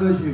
歌曲。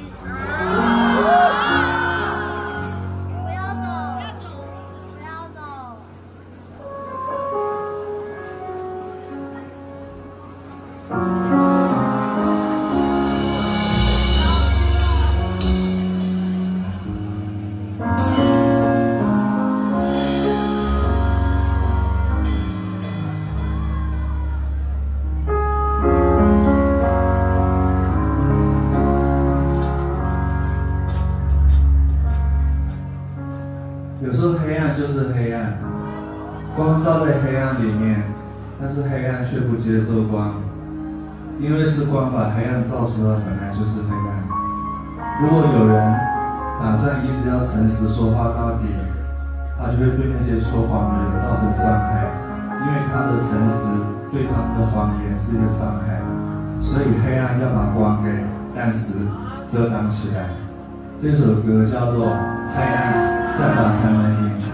有时候黑暗就是黑暗，光照在黑暗里面，但是黑暗却不接受光，因为是光把黑暗照出来，本来就是黑暗。如果有人打算一直要诚实说话到底，他就会对那些说谎的人造成伤害，因为他的诚实对他们的谎言是一个伤害，所以黑暗要把光给暂时遮挡起来。这首歌叫做《黑暗再把他们隐藏》。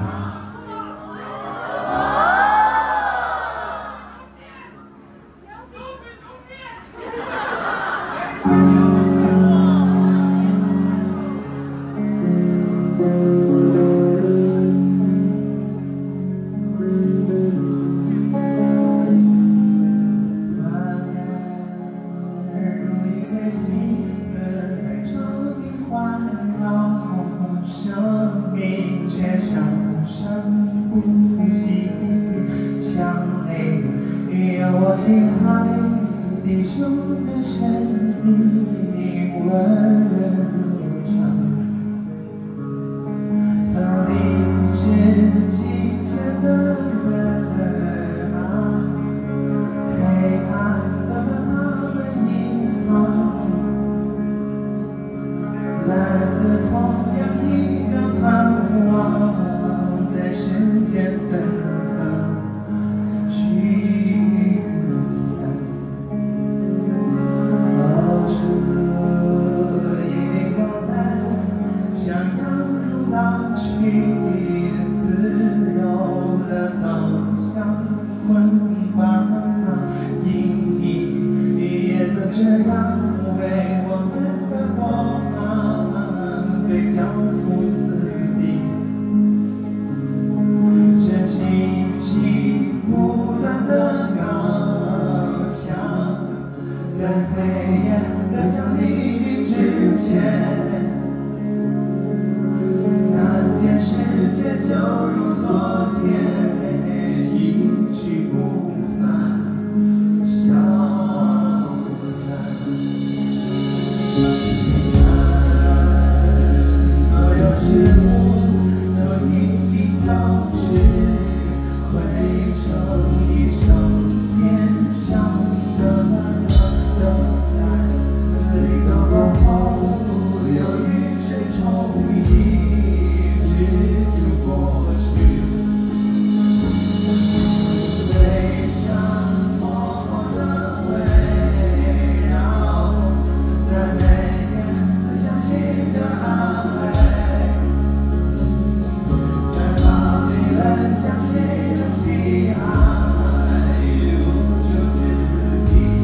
我心海弟兄的声音温柔唱，分离至今天的人啊，黑暗怎么那么隐藏？来自同样一个盼望，在时间分合。自由的走向捆绑，因你也曾这样为我们的国防被交付死地，这信息不断的高墙，在黑夜亮相黎明之前。世界就如昨天，一去不返，消散。所有事物都因你交织，汇成一场天上的爱，一个过后，又与谁重遇？过去，悲伤默默地围绕，在每天最相信的安慰，在巴比伦响起的喜爱，无求之地。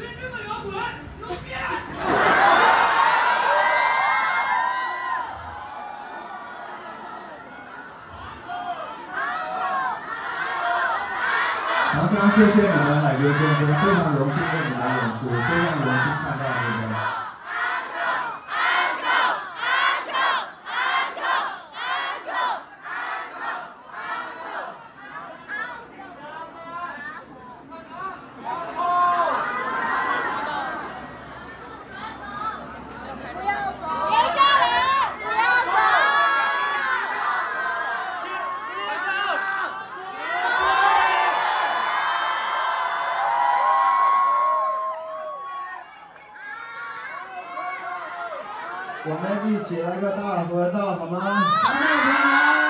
常常谢谢你们海龟先生，非常荣幸跟你们来演出，非常荣幸看到你们。 我们一起来个大合照好吗？